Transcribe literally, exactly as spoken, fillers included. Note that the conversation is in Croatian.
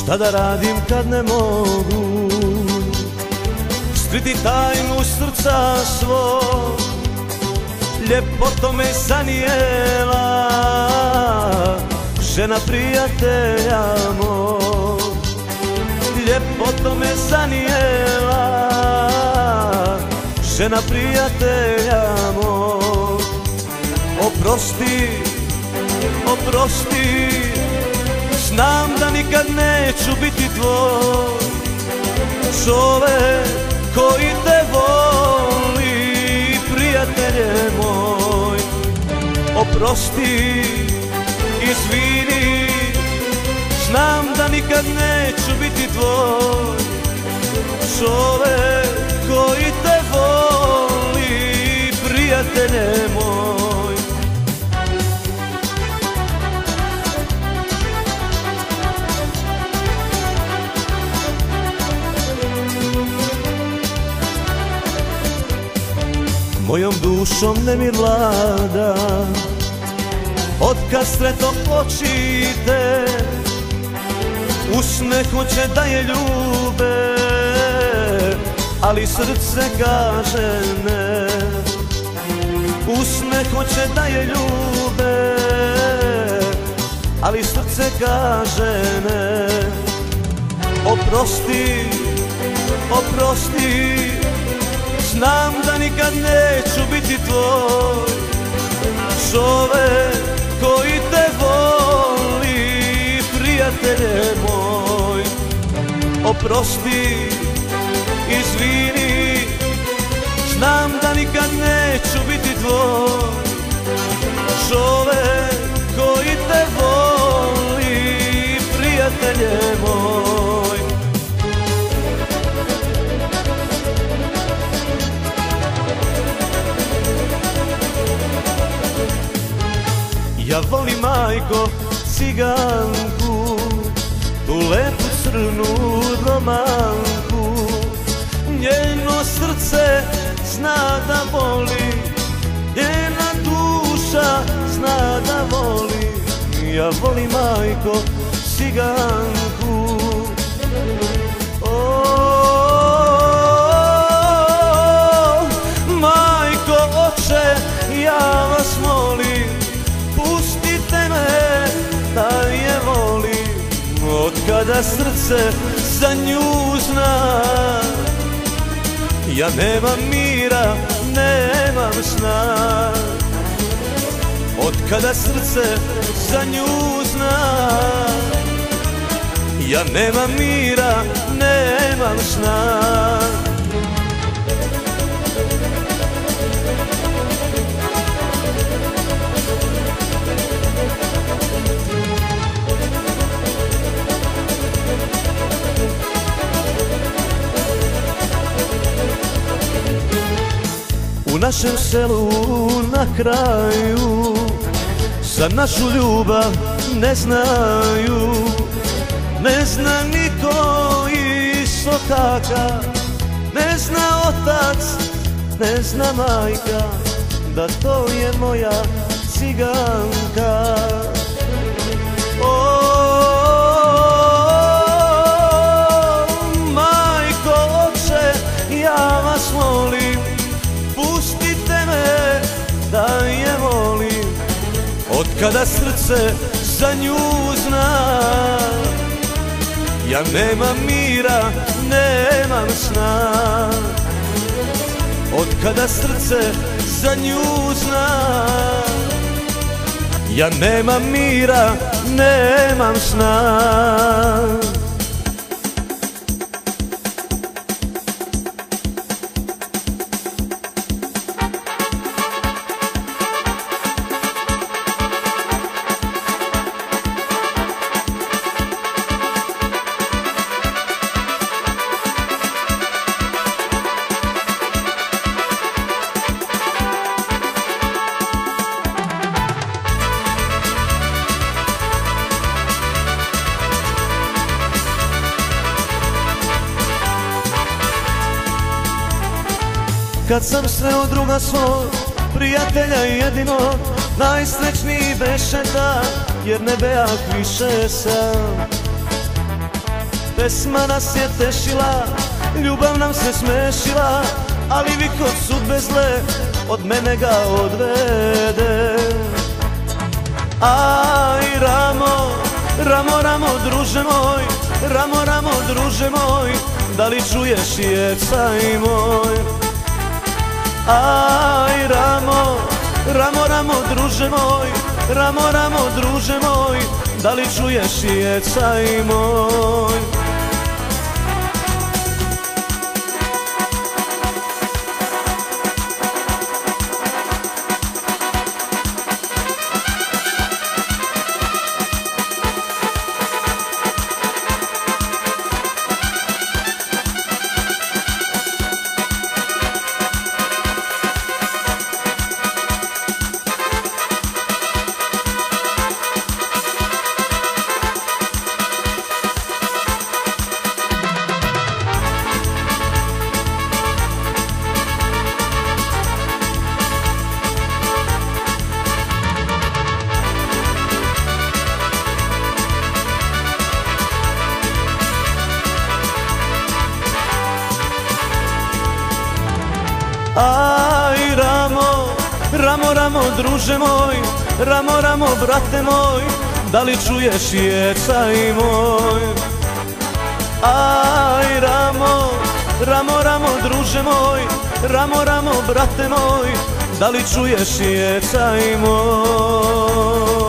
šta da radim kad ne mogu skriti tajnu srca svog. Ljepoto me zanijela žena prijatelja moj. Ljepoto me zanijela žena prijatelja moj. Oprosti, oprosti, znam da nikad neću biti tvoj. Čovek koji te voli, prijatelje moj. Oprosti, izvini, znam da nikad neću biti tvoj. Čovek koji te voli, prijatelje moj. Mojom dušom nemir vlada otkad sretno očite. Usne hoće da je ljube, ali srce kaže ne. Usne hoće da je ljube, ali srce kaže ne. Oprosti, oprosti, znam da nikad neću biti tvoj. Čovek koji te voli, prijatelje moj. Oprosti, izvini, znam da nikad neću biti tvoj. Čovek koji te voli, prijatelje moj. Ja volim, majko, ciganku, tu lepu crnu romanku. Njeno srce zna da voli, njena duša zna da voli. Ja volim, majko, ciganku. O, majko, oče, ja vas molim, pustite me da je volim. Otkada srce za nju zna, ja nemam mira, nemam sna. Otkada srce za nju zna, ja nemam mira, nemam sna. U našem selu na kraju za našu ljubav ne znaju. Ne zna niko iz Sokaka, ne zna otac, ne zna majka, da to je moja ciganka. O, majko, oče, ja vas molim, pustite me da je volim. Otkada srce za nju zna, ja nemam mira, nemam sna. Otkada srce za nju zna, ja nemam mira, nemam sna. Kad sam sreo druga svog prijatelja jedinog, najsrećniji beše dan, jer ne bejak više sam. pesma nas je tešila, ljubav nam se smešila, ali vi kod sudbe zle od mene ga odvede. Aj Ramo, Ramo, Ramo, druže moj, Ramo, Ramo, druže moj, da li čuješ jecaj moj? Aj Ramo, Ramo, Ramo, druže moj, Ramo, Ramo, druže moj, da li čuješ jecaj moj? Aj Ramo, Ramo, Ramo, druže moj, Ramo, Ramo, brate moj, da li čuješ jecaj moj? Aj Ramo, Ramo, Ramo, druže moj, Ramo, Ramo, brate moj, da li čuješ jecaj moj?